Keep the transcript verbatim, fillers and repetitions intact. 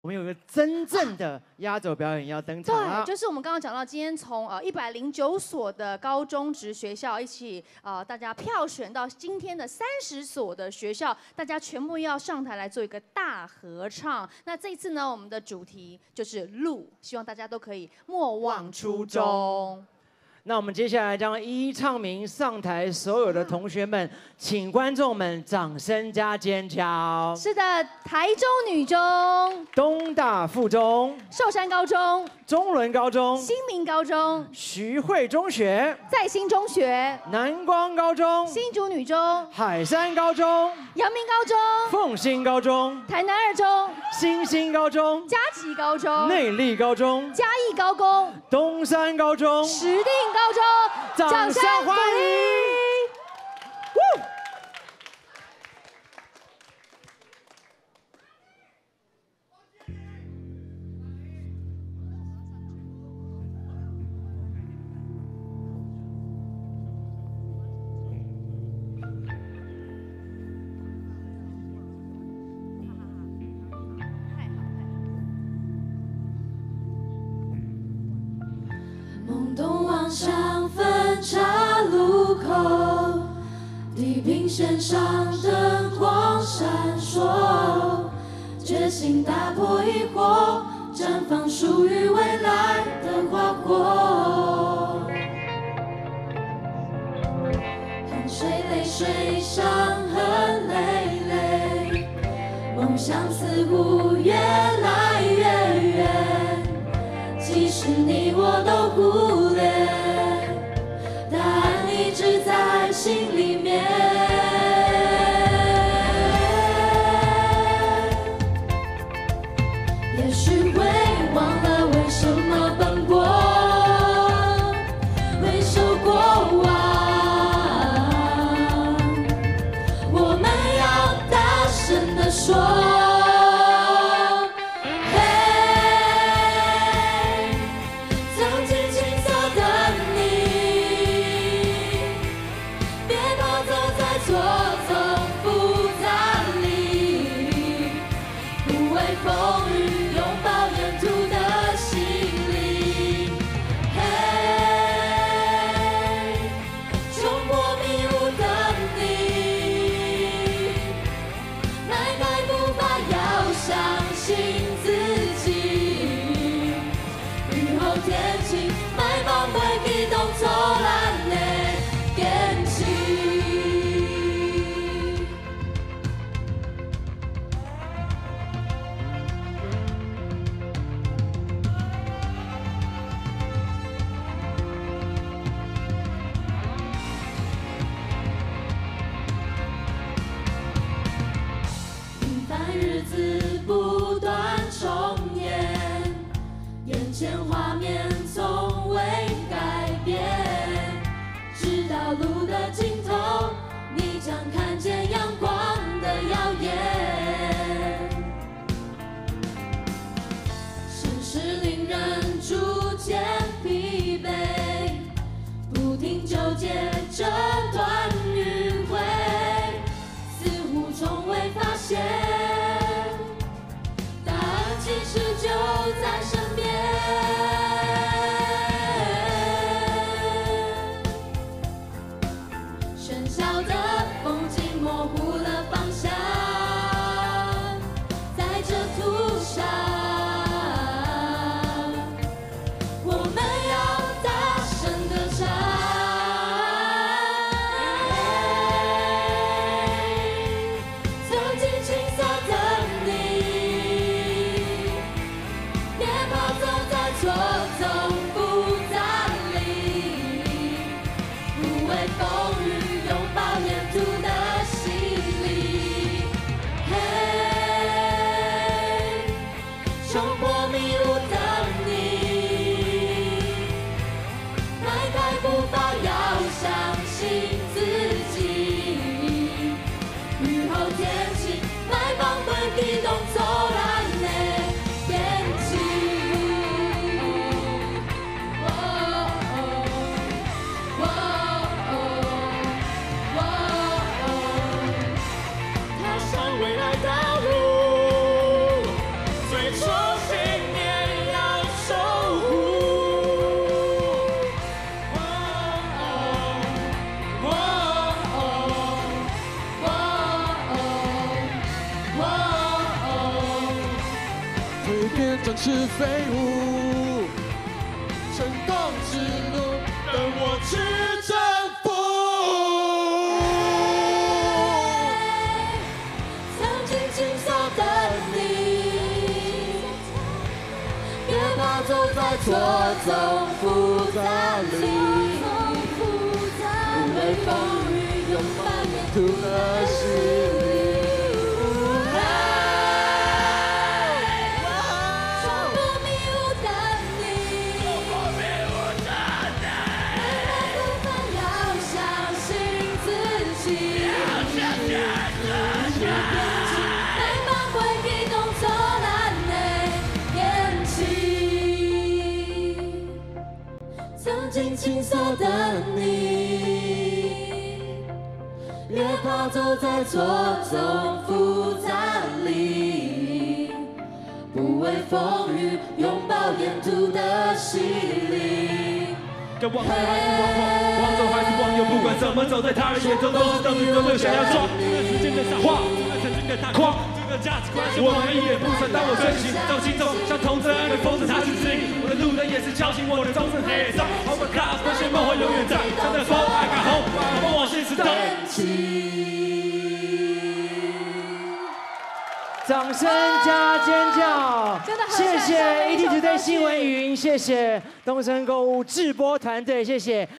我们有一个真正的压轴表演要登场了。 对，就是我们刚刚讲到，今天从呃一百零九所的高中职学校一起呃大家票选到今天的三十所的学校，大家全部要上台来做一个大合唱。那这一次呢，我们的主题就是路，希望大家都可以莫忘初衷。 那我们接下来将一一唱名上台，所有的同学们，请观众们掌声加尖叫。 是的，台中女中、 东大附中、 寿山高中、 中仑高中、 新民高中、 徐汇中学、 在新中学、 南光高中、 新竹女中、 海山高中、 阳明高中、 凤新高中、 台南二中、 新兴高中、 嘉义高中、 内坜高中、 嘉义高工、 东山高中、 石碇高中， 掌声欢迎！ 梦东望向分岔路口，地平线上灯光闪烁，决心打破疑惑，绽放属于未来的花火。汗水泪水，伤痕累累，梦想似乎越来越远。 即使你我都忽略，答案一直在心里面。也许会忘了为什么奔波，回首过往，我们要大声地说。 前画面从未改变，直到路的尽头，你将看见阳光的耀眼。现实令人逐渐疲惫，不停纠结这段迂回，似乎从未发现，答案其实就在身边。 喧嚣的风景模糊了方向，在这途上，我们要大声地唱。曾经青涩的你，别跑走在错综复杂里，不畏风雨。 拥抱沿途的洗礼，嘿，冲破迷雾的你，迈开步伐要相信自己。雨后天晴，来帮会激动走来的天气。哦哦哦。 未来道路，最初。 信念要守护。蜕变展翅飞舞，成功之路等我去征服。曾经轻松的你，别怕走在错综复杂里，不畏风雨，拥抱沿途的洗礼。曾经青涩的你，别怕走在错综复杂里，不畏风雨，拥抱沿途的洗礼。 该往左还是往右，往左还是往右，不管怎么走，在他人眼中都是斗智斗勇，想要撞。这个时间的上画，这个曾经的大框，这个价值观是我们一言不传，当我追寻到心中，像童真的疯子，他是指引我的路人，也是敲醒我的钟声。黑上，我们 class 那些梦会永远在，真的风 I got hope， 我往现实中。 掌声加尖叫！ 真的很谢谢感谢 E T Today 新闻云，谢谢东森购物制播团队，谢谢